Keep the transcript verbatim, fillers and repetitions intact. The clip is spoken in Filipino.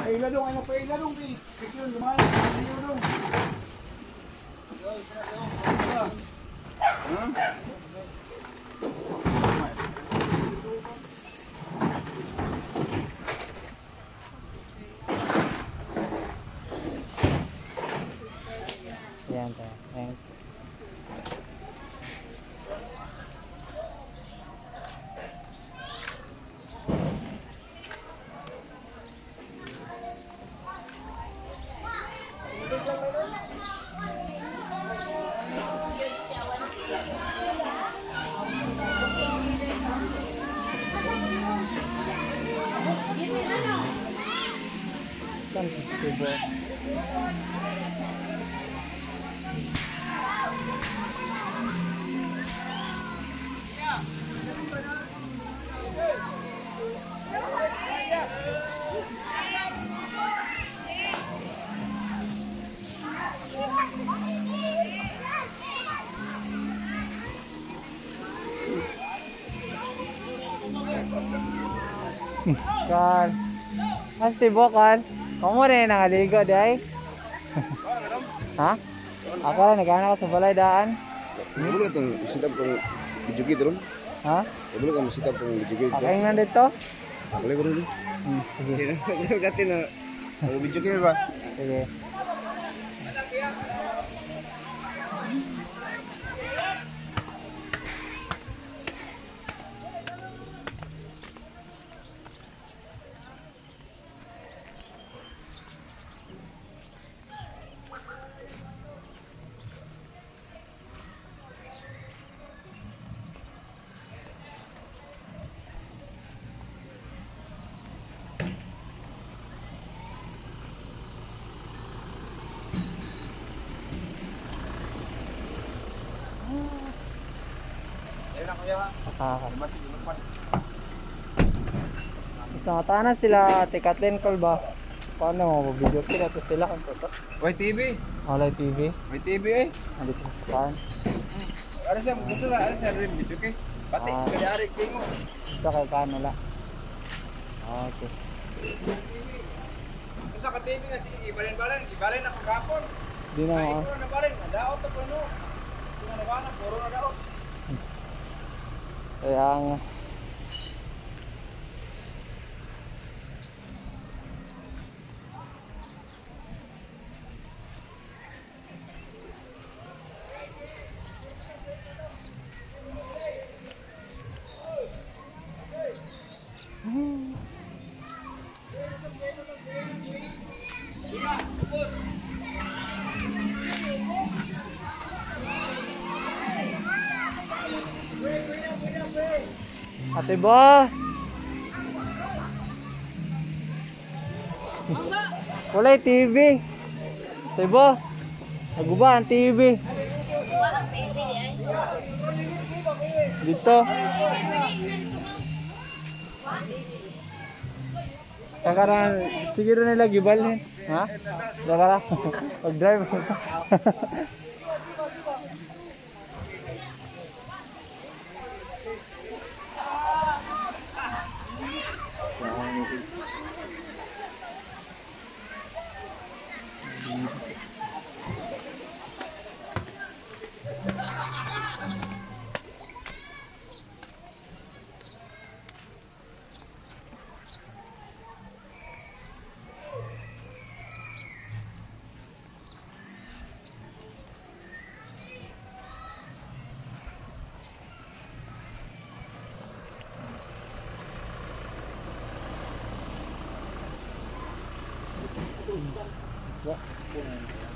Paila dong, ano paila dong, pi. Picture, lumayan, paila dong. Ha? Yan tayo. Ayan. Saan tubo? Kan. Mas tibo kan. Kamu rin nangaligo di ay? Ha? Ako lang nagana ka sa balay daan. Boleh itong isitap itong bijugit ron? Ha? Boleh kamu isitap itong bijugit? Akain nga dito? Boleh ko rin. Hmm, sige. Gati na. Ang bijugit ba? Sige. Nakaka. Gusto nga tanan sila tikatin call ba? Paano mo video kila to sila kan to? Y T V. Olay T V. Y T V eh. Andito sa span. Ada siya, gusto lah, ada siya rin bijugit. Pati Ah. kaya ari kingo. Ito kay kanila. Okay. Sa ka T V nga sige, ibalin-balin, ibalin na pagkapon. Di na Ay, mo. ito na balin, daot to puno. Tingnan na kana, puro na daot. Kaya nga. Ate ba? Wala T V. Ate ba? Naguba ang T V. Dito. Kakaran, sige rin nila gibalhin. Ha? Kakaran, mag-drive. What?